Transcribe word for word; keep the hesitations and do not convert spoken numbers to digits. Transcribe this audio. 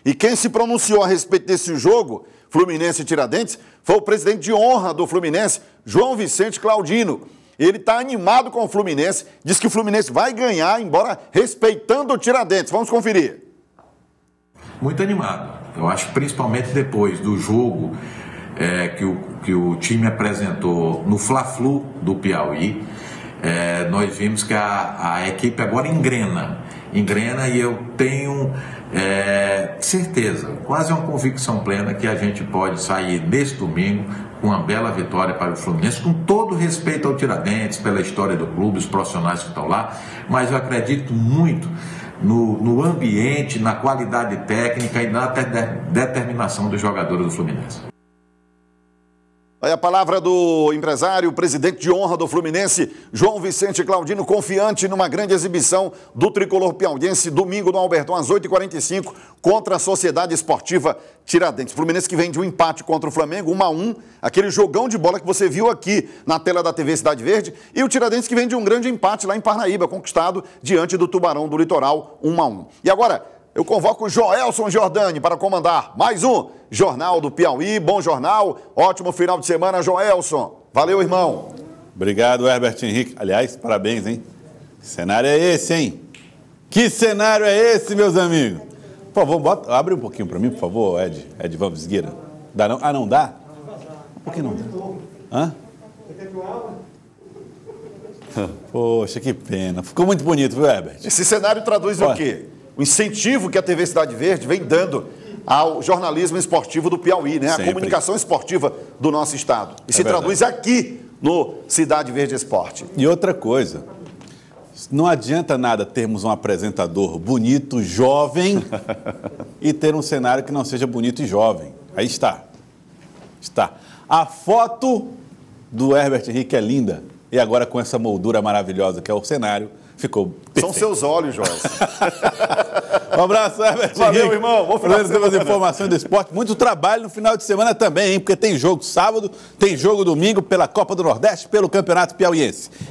E quem se pronunciou a respeito desse jogo, Fluminense e Tiradentes, foi o presidente de honra do Fluminense, João Vicente Claudino. Ele está animado com o Fluminense, diz que o Fluminense vai ganhar, embora respeitando o Tiradentes. Vamos conferir. Muito animado. Eu acho que principalmente depois do jogo é, que, o, que o time apresentou no Fla-Flu do Piauí, é, nós vimos que a, a equipe agora engrena. Engrena e eu tenho é, certeza, quase uma convicção plena que a gente pode sair desse domingo com uma bela vitória para o Fluminense, com todo respeito ao Tiradentes, pela história do clube, os profissionais que estão lá, mas eu acredito muito no, no ambiente, na qualidade técnica e na determinação dos jogadores do Fluminense. Aí a palavra do empresário, presidente de honra do Fluminense, João Vicente Claudino, confiante numa grande exibição do tricolor piauiense, domingo no Albertão, às oito e quarenta e cinco, contra a Sociedade Esportiva Tiradentes. Fluminense que vem de um empate contra o Flamengo, um a um, aquele jogão de bola que você viu aqui na tela da T V Cidade Verde, e o Tiradentes que vem de um grande empate lá em Parnaíba, conquistado diante do Tubarão do Litoral, um a um. E agora, eu convoco o Joelson Jordani para comandar mais um Jornal do Piauí. Bom jornal, ótimo final de semana, Joelson. Valeu, irmão. Obrigado, Herbert Henrique. Aliás, parabéns, hein? Que cenário é esse, hein? Que cenário é esse, meus amigos? Por favor, bota, abre um pouquinho para mim, por favor, Ed. Ed Vamos Guira. Dá não? Ah, não dá? Por que não dá? Hã? Poxa, que pena. Ficou muito bonito, viu, Herbert? Esse cenário traduz o quê? O incentivo que a T V Cidade Verde vem dando ao jornalismo esportivo do Piauí, né? A comunicação esportiva do nosso estado. E se traduz aqui no Cidade Verde Esporte. E outra coisa, não adianta nada termos um apresentador bonito, jovem, e ter um cenário que não seja bonito e jovem. Aí está. Está. A foto do Herbert Henrique é linda. E agora com essa moldura maravilhosa que é o cenário, ficou perfeito. São seus olhos, Joyce. Um abraço, Herbert. Valeu, irmão. Bom final de semana. As informações do esporte. Muito trabalho no final de semana também, hein? Porque tem jogo sábado, tem jogo domingo pela Copa do Nordeste, pelo Campeonato Piauiense.